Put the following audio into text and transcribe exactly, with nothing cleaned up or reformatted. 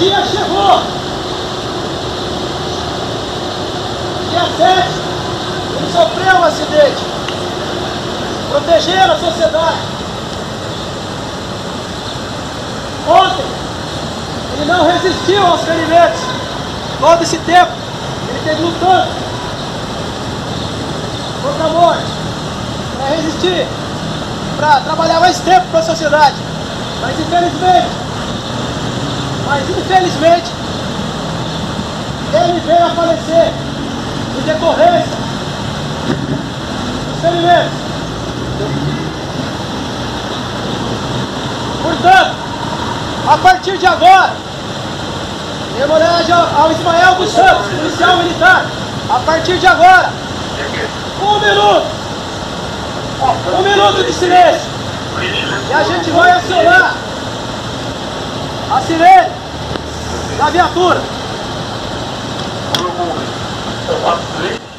dia chegou. Dia sete, ele sofreu um acidente. Protegeram a sociedade. Ontem, ele não resistiu aos canivetes. Todo esse tempo, ele esteve lutando contra a morte, para resistir, para trabalhar mais tempo para a sociedade. Mas infelizmente, mas infelizmente, ele veio a falecer em decorrência dos ferimentos. Portanto, a partir de agora, em homenagem ao Ismael dos Santos, policial militar, a partir de agora, um minuto, um minuto de silêncio, e a gente vai acionar a sirene da viatura.